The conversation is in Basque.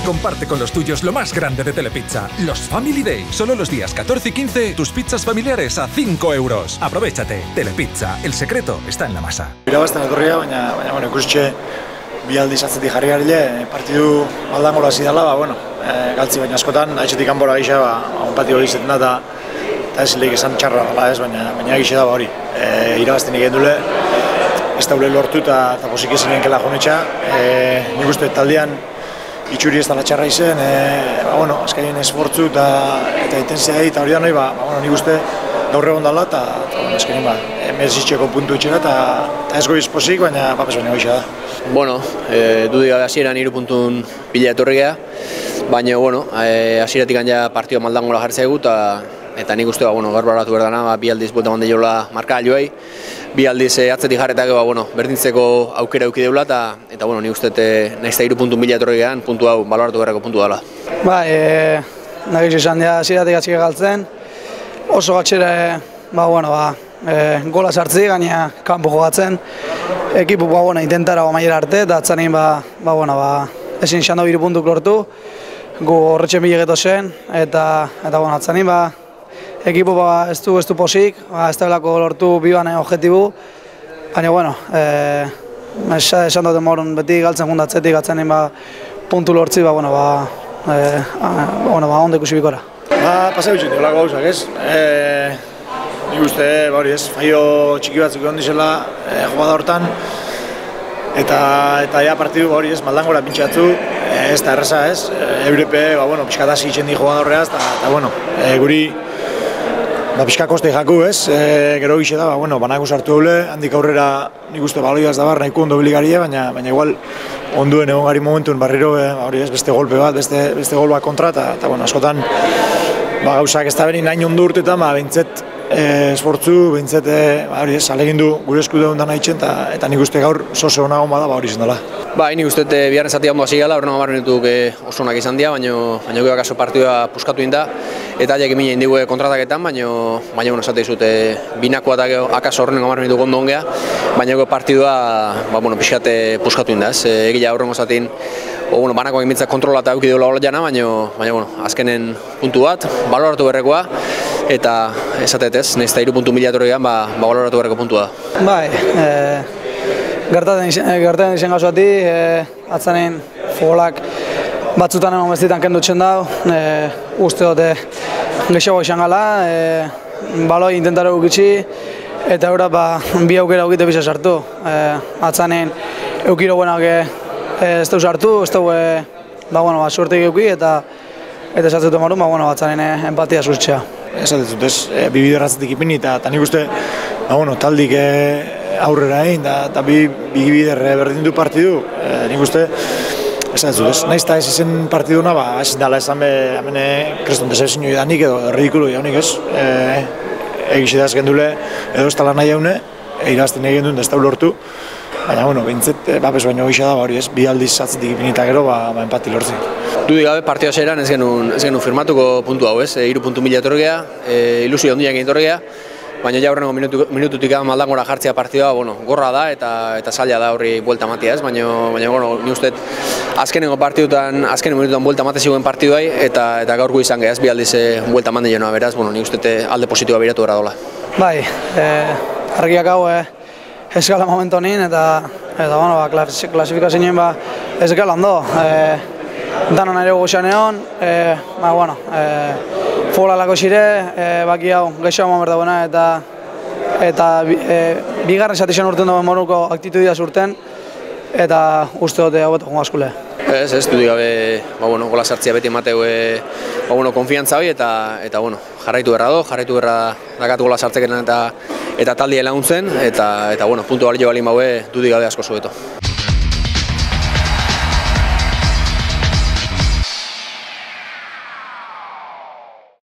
Comparte con los tuyos lo más grande de Telepizza, los Family Day. Solo los días 14 y 15, tus pizzas familiares a 5 euros. Aprovéchate. Telepizza, el secreto está en la masa. Irabazten etorria, baina ikusitxe bi aldiz atzetik jarri garile, partidu maldangola hasi dela, galtzi baina askotan, haitxetik kanbora gisa, onpati hori izaten da, eta ez lehik esan txarra dela ez, baina gisa da hori. Irabazten egin dule, ez daule lortu eta posik ezin genkela jonetxa. Nik uste taldean itxuri ez dela txarra izen, azkainen esfortzu eta intensiai eta hori da nahi, nik uste gaur egon dela eta azkainen merezitzeko puntu itxera eta ez goiz posik, baina papes baina goixa da. Dudik gabe hasieran 3 puntun bila etorri geha, baina hasieratik ja partioa maldangola jartzea egu eta nik uste gaur baratu berdana, bi aldiz buelta mande jola markagailuei, bi aldiz atzetik jarretak berdintzeko aukera euki deula eta nik uste nahiz eta 3 puntun bila etorri gehan, puntu hau baloratu beharreko puntu dela. Nagiz izan dira hasieratik atxik galtzen, oso gatxera gola sartzi, gaina kanpo jogatzen, ekipu intentara maiera arte, eta atzanin ezin izan da 3 puntuk lortu, gu horretxen bilegeto zen, eta atzanin ekipu ez du posik, ez da belako lortu biban objektibu, baina esan duten morun beti galtzen jundatzetik, atzanin puntu lortzi, ondo ikusi bikora. Pasau itxen diolako gauzak ez, nik uste, faio txiki batzuk egon dizela jugada hortan, eta partidu maldangora pintxatzu, ez da erreza ez, Eurepe, pixkatasi itxen di jugada horreaz, eta guri pixka koste jaku ez, gero gixe da, banako sartu dule, handik aurrera nik uste balioaz da nahiko ondo biligaria, baina igual onduen egon gari momentun barriro beste golpe bat, beste gol bat kontra, eta askotan gauzak ez da benin hain ondo urtetan, behintzet esfortzu, behintzet alegin du gure esku deun da nahi txen, eta nik uste gaur zoze honago bada hori izan dela. Nik uste biharren zati ondo hasi gala, horrengo 10 minutuk oso onak izan dira, baina gero akaso partidua puskatu inda, eta haiek emine indigue kontrataketan, baina esate dizut binakoa eta akaso horrengo 10 minutuk ondo ongea, baina gero partidua pixkate puskatu inda, egila horrengo zatin banakoak emintzak kontrola eta euki deula hola jana, baina azkenen puntu bat, baloratu berrekoa, eta esatetez, nahiz eta 3 puntu mila etorri gehan, baloratu berreko puntua da. Gertatzen izan gauzati, atzanen futbolak batzutan eman beztitan kendutzen dau, uste dute gehiago izan gala, baloi intentara gukitzi, eta eura bi aukera aukite bisa sartu. Atzanen eukiro buenak ez dugu sartu, ez dugu suertek euki, eta esatzuten marun, atzanen empatia zuztxea. Esatzut ez, bibiderratzetik ipini, eta nik uste taldik aurrera egin, eta bi bider berdin du partidu, nik uste, esatzut ez, nahiz eta ez izen partiduna, ezin dala esan hemen kreston desezinu idanik edo ridikulu jaunik ez, egixe da ezken dule, edo ez tala nahi jaune, irazten egin duen, ez da lortu, baina, behintzet, bapes baino gisa da, hori ez, bi aldiz atzetik ipinita gero, empati lortzi. Dudik gabe partidua zeran ez genuen firmatuko puntu hau ez, 3 puntu mila etorri geha, ilusio handiak egin etorri geha, baina ja horrengo minututik maldangora jartzea partidua gorra da eta zaila da horri buelta matia ez, baina ni uste azkenengo partidutan, azkenengo minututan buelta mate ziguen partiduai eta gaurko izan gehaz bi aldiz buelta mande jenoa beraz, ni uste alde positiboa biratu gara dola. Argiak hau ez gala momentu honin eta klasifikazioen ez gala ondo. Danon ere goxan egon, futbolalako zire, baki hau gehiago eman berda buena eta bigarren zatizan urten duen moruko aktitudia zurten eta uste dute hau beto jongo askule. Ez, dudik gabe, gola sartzia beti emateu konfiantza hori eta jarraitu berra dakatu gola sartzeketan eta taldia laguntzen eta puntu balio balin baue dudik gabe asko zueto.